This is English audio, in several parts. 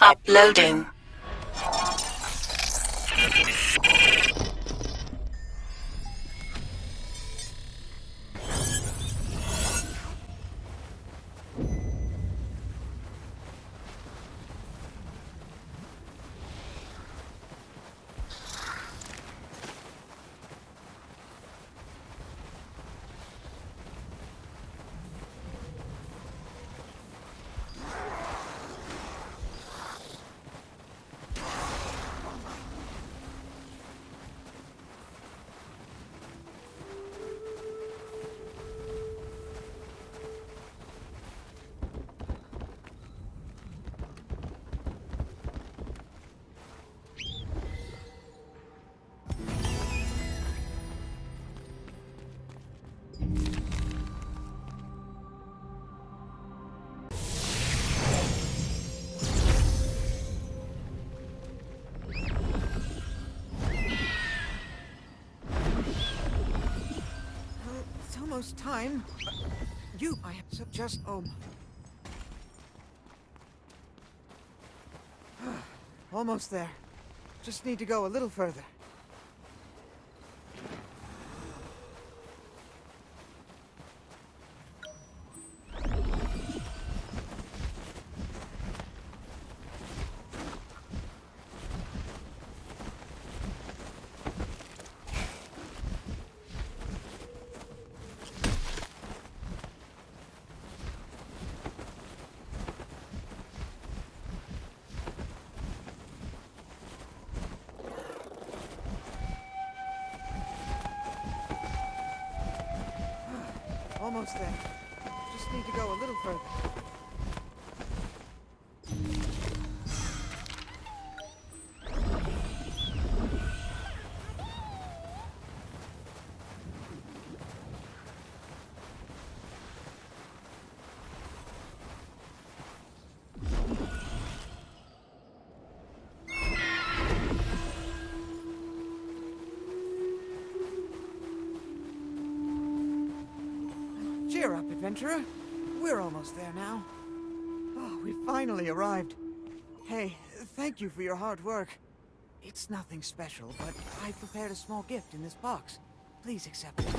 Uploading. It's almost time. I have to just, almost there. Just need to go a little further. Almost there. Just need to go a little further. Cheer up, adventurer. We're almost there now. Oh, we finally arrived. Hey, thank you for your hard work. It's nothing special, but I prepared a small gift in this box. Please accept it.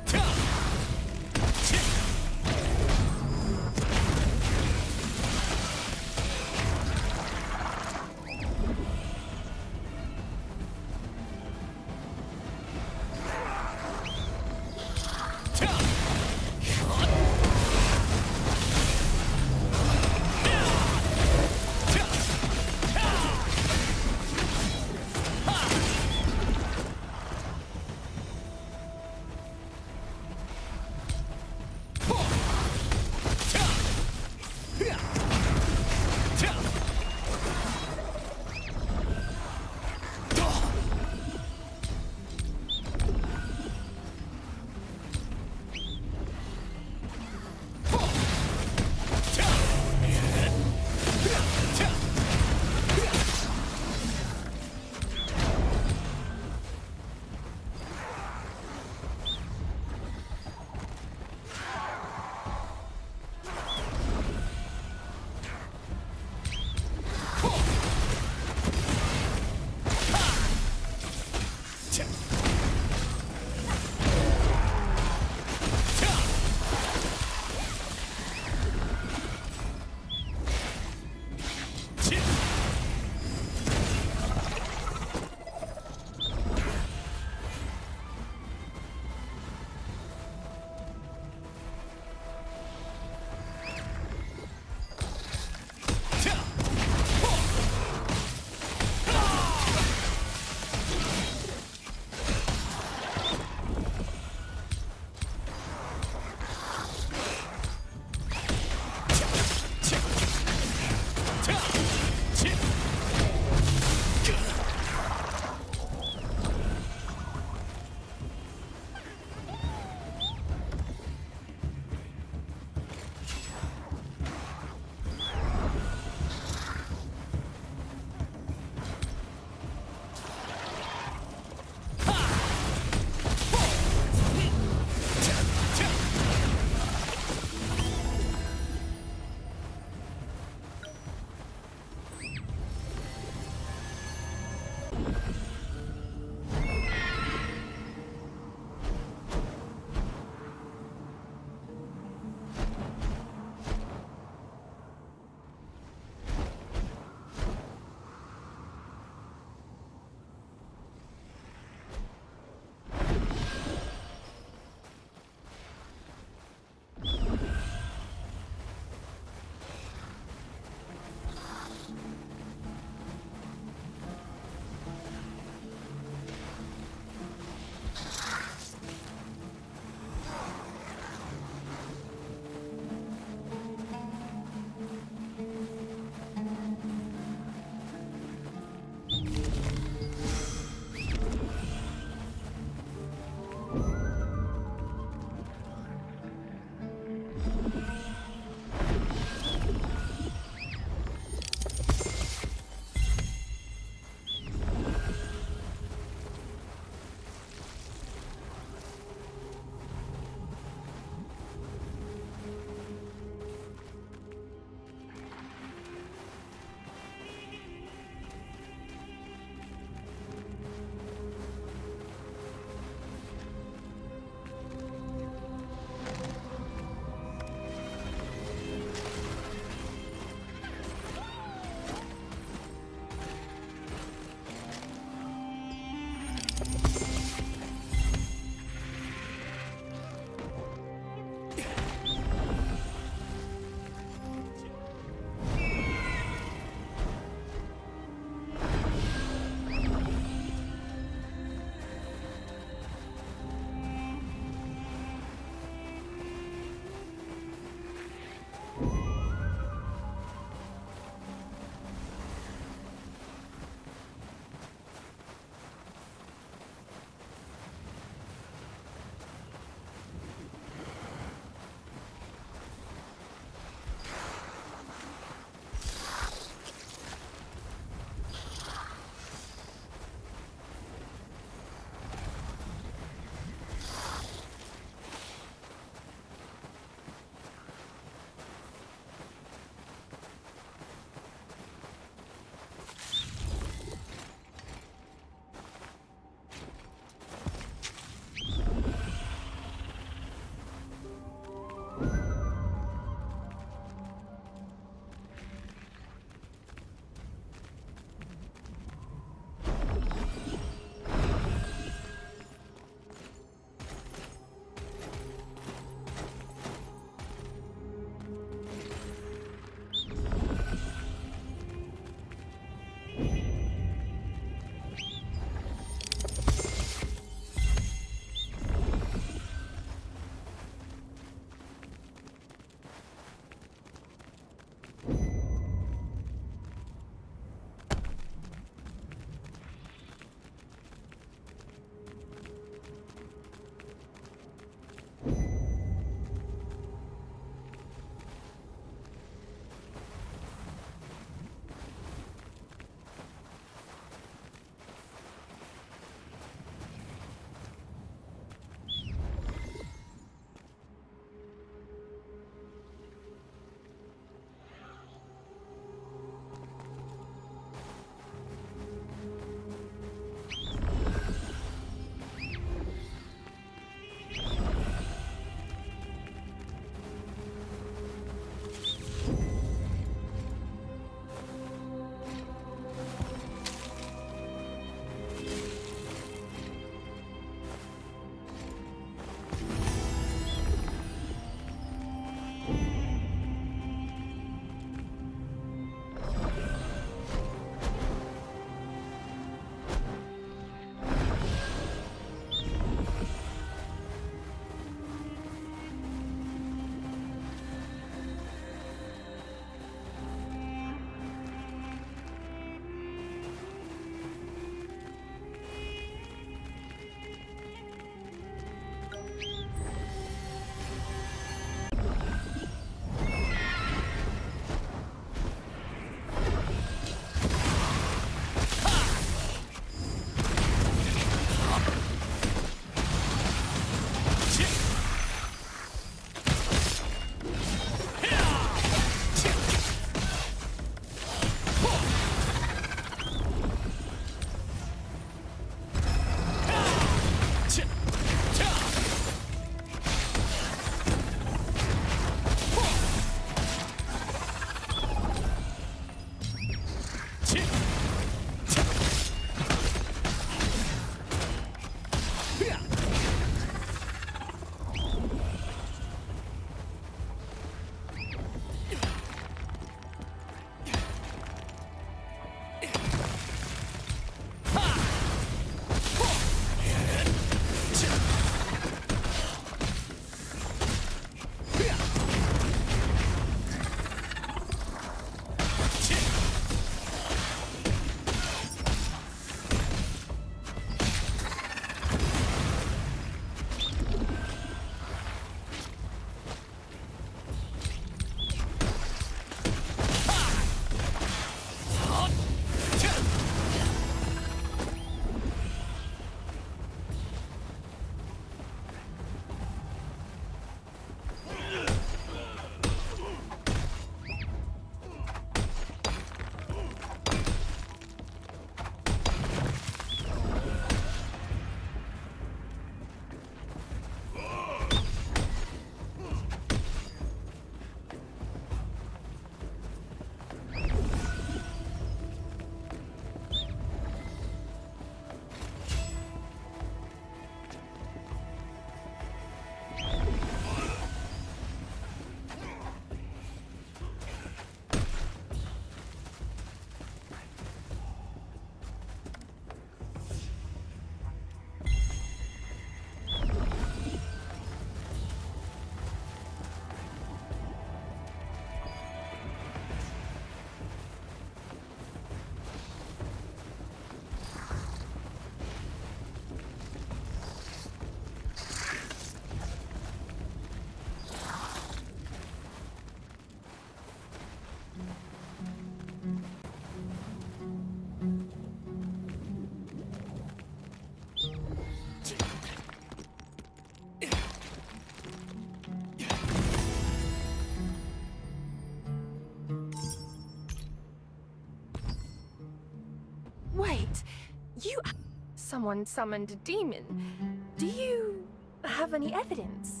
You... Someone summoned a demon. Do you have any evidence?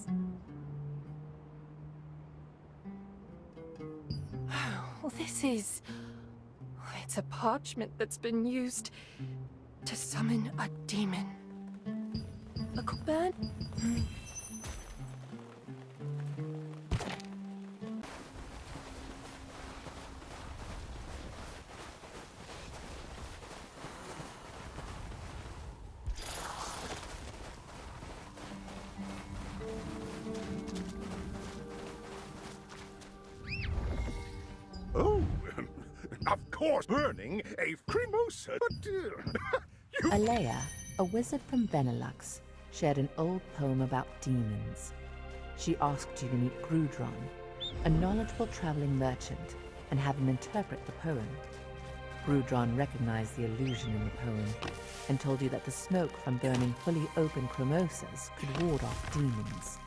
Well, this is... It's a parchment that's been used to summon a demon. A Cockburn? Oh, of course, burning a cremosa, but Alea, a wizard from Benelux, shared an old poem about demons. She asked you to meet Grudron, a knowledgeable traveling merchant, and have him interpret the poem. Grudron recognized the illusion in the poem and told you that the smoke from burning fully open cremosas could ward off demons.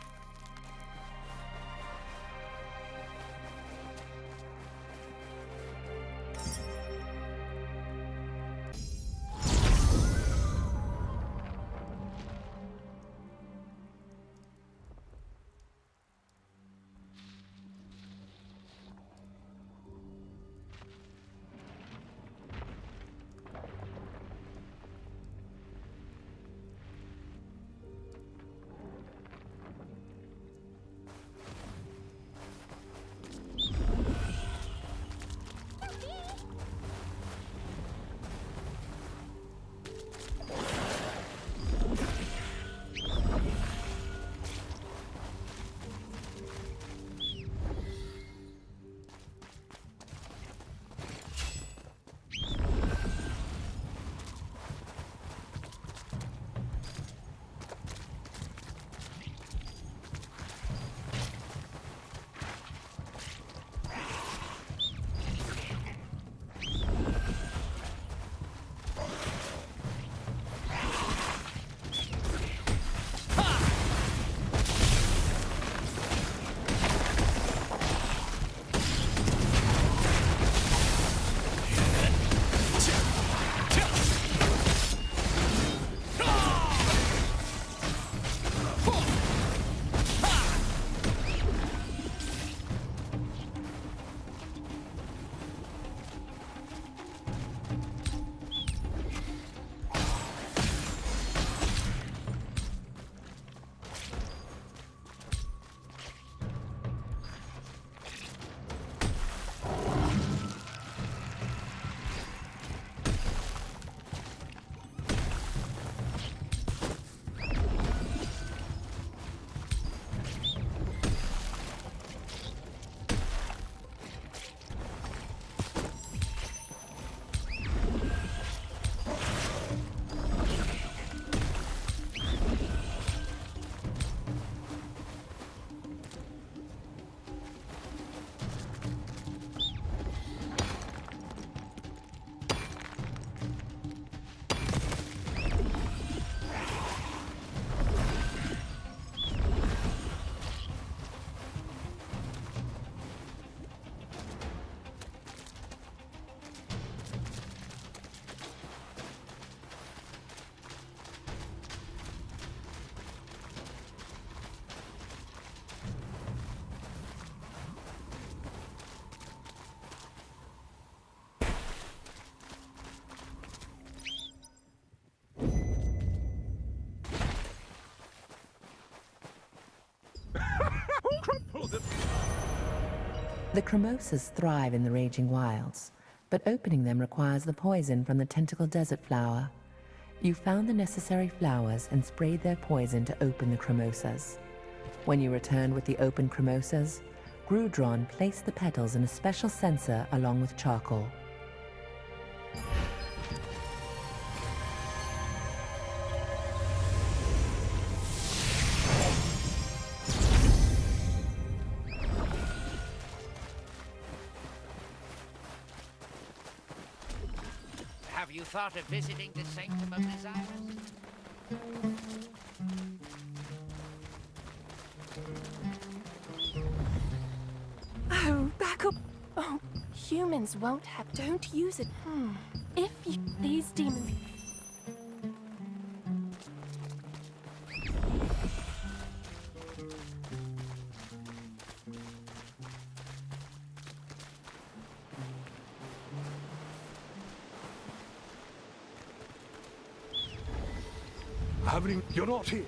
The cremosas thrive in the raging wilds, but opening them requires the poison from the tentacle desert flower. You found the necessary flowers and sprayed their poison to open the cremosas. When you returned with the open cremosas, Grudron placed the petals in a special censer along with charcoal. Have you thought of visiting the Sanctum of Desires? Oh, back up! Oh, humans won't have... Don't use it. If you... These demons... traveling. You're not here.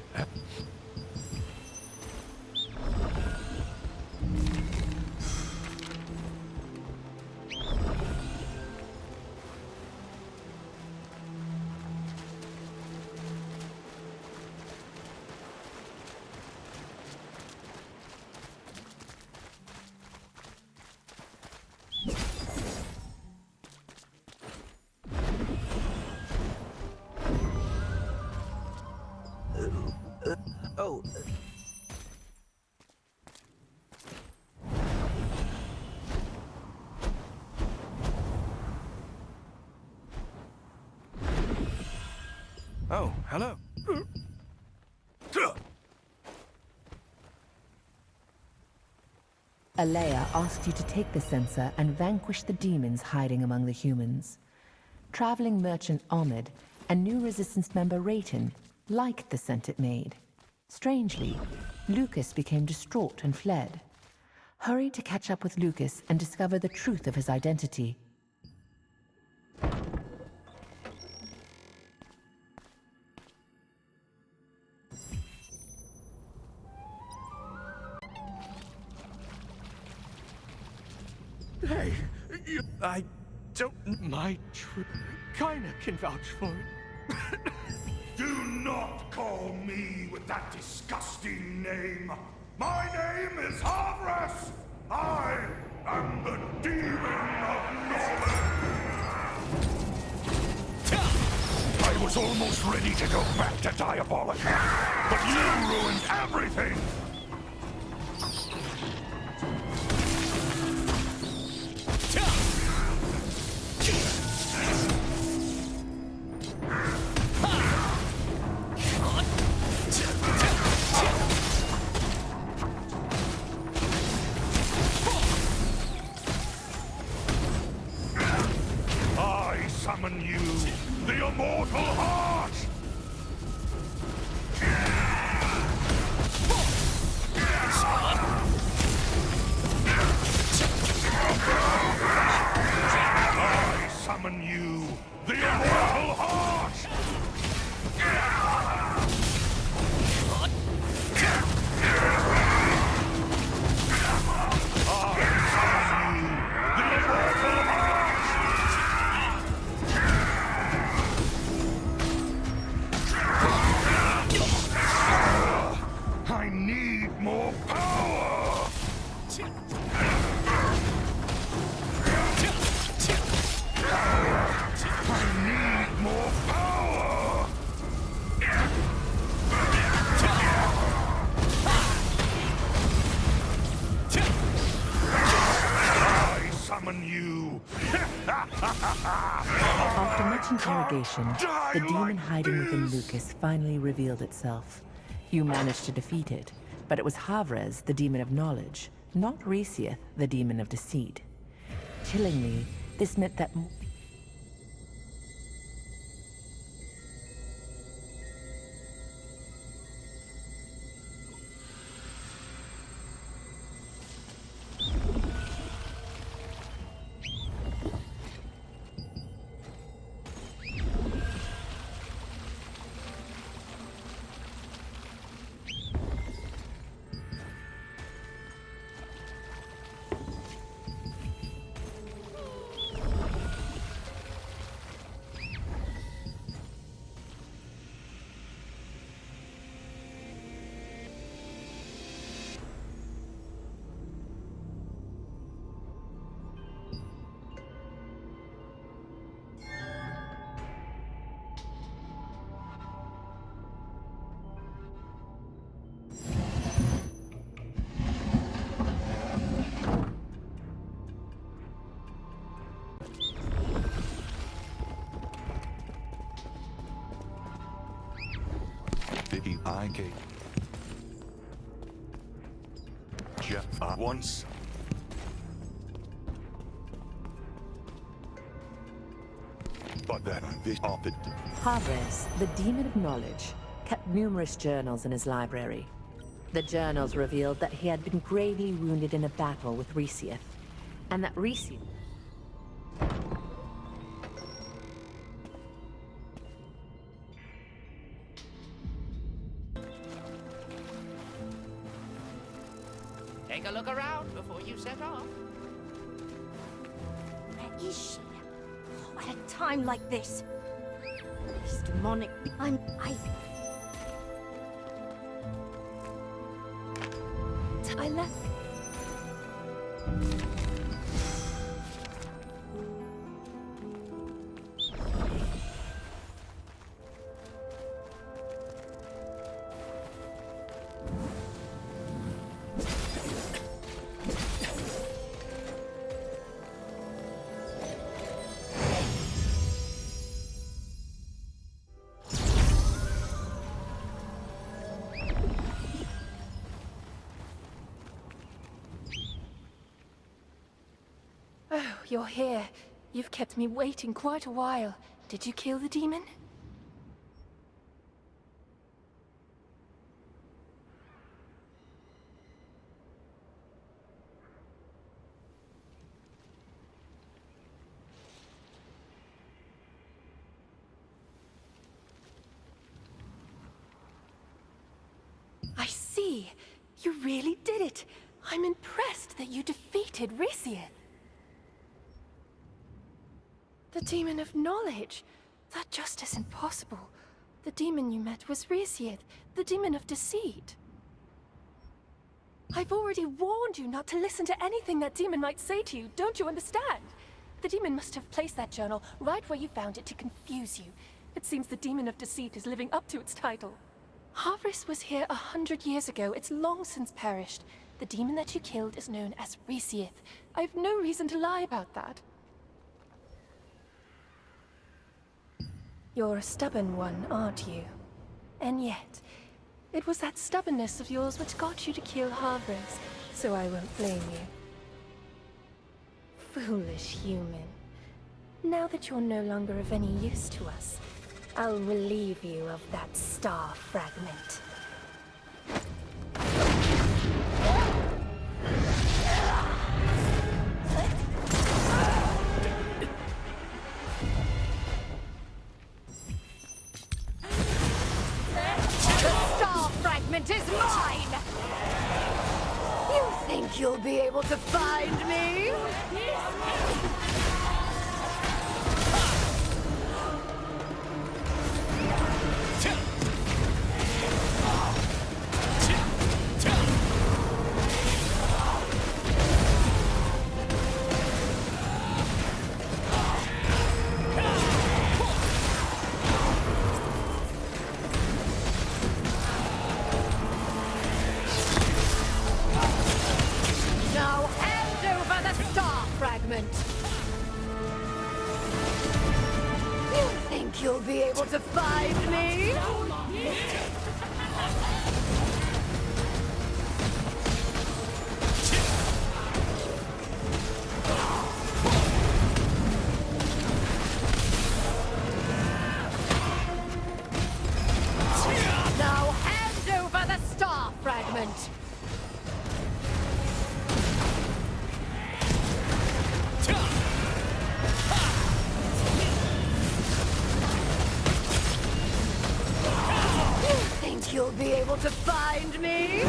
Oh. Oh, hello. Alea asked you to take the sensor and vanquish the demons hiding among the humans. Traveling merchant Ahmed and new resistance member Rayton liked the scent it made. Strangely, Lucas became distraught and fled. Hurry to catch up with Lucas and discover the truth of his identity. Hey, I don't... My trip kinda can vouch for it. Do not call me with that disgusting name. My name is Havras. I am the Demon of Knowledge. I was almost ready to go back to Diabolica, but you ruined everything. Summon you, the Immortal Heart! I summon you, the Immortal Heart! I need more power! I need more power! I summon you! After much interrogation, the demon hiding within Lucas finally revealed itself. You managed to defeat it, but it was Havres, the demon of knowledge, not Resieth, the demon of deceit. Chillingly, this meant that... I.K. Jeff once. But then this opted. Havres, the demon of knowledge, kept numerous journals in his library. The journals revealed that he had been gravely wounded in a battle with Resieth, and that Resieth... take a look around before you set off. Where is she? Oh, at a time like this. These demonic... Tyler? Oh, you're here. You've kept me waiting quite a while. Did you kill the demon? I see. You really did it. I'm impressed that you defeated Risieth. The Demon of Knowledge? That just isn't possible. The demon you met was Risieth, the Demon of Deceit. I've already warned you not to listen to anything that demon might say to you, don't you understand? The demon must have placed that journal right where you found it to confuse you. It seems the Demon of Deceit is living up to its title. Havris was here 100 years ago. It's long since perished. The demon that you killed is known as Risieth. I have no reason to lie about that. You're a stubborn one, aren't you? And yet, it was that stubbornness of yours which got you to kill Havris, so I won't blame you. Foolish human. Now that you're no longer of any use to us, I'll relieve you of that star fragment. Is mine! You think you'll be able to find me? You'll be able to find me? Now hand over the star fragment. You'll be able to find me?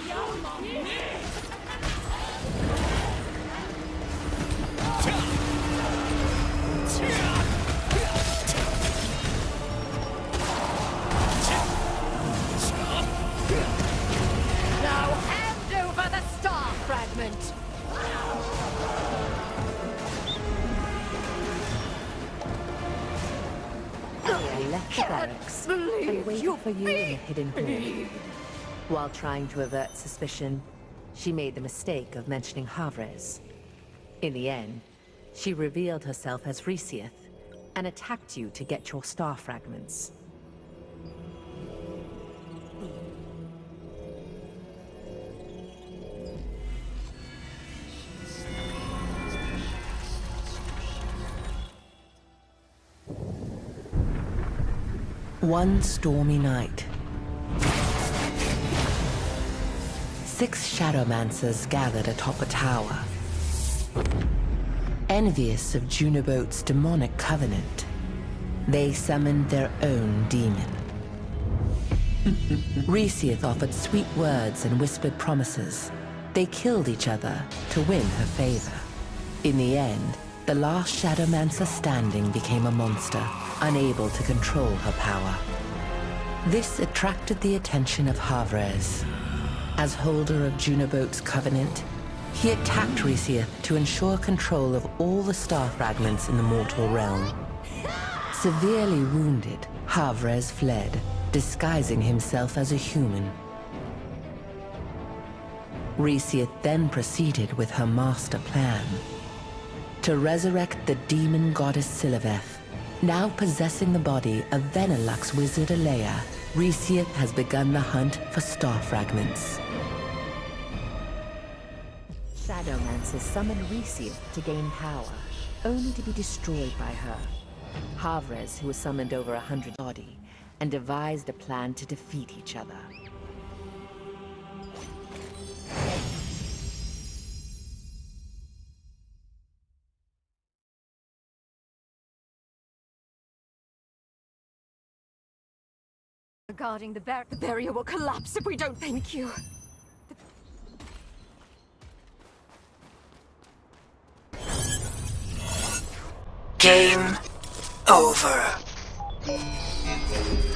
Now hand over the star fragment. I left the barracks and waited for you in the hidden hall. While trying to avert suspicion, she made the mistake of mentioning Havris. In the end, she revealed herself as Risieth and attacked you to get your star fragments. One stormy night, 6 Shadowmancers gathered atop a tower. Envious of Junobote's demonic covenant, they summoned their own demon. Risieth offered sweet words and whispered promises They killed each other to win her favor. In the end, the last Shadowmancer standing became a monster, unable to control her power. This attracted the attention of Havrez. As holder of Junobote's covenant, he attacked Resiath to ensure control of all the star fragments in the mortal realm. Severely wounded, Havrez fled, disguising himself as a human. Resiath then proceeded with her master plan. To resurrect the demon goddess Siliveth. Now possessing the body of Venelux wizard Alea, Resiath has begun the hunt for star fragments. Shadowmancers summoned Resiath to gain power, only to be destroyed by her. Havrez, who was summoned over 100 body, and devised a plan to defeat each other. Regarding the barrier will collapse if we don't thank you. Game over.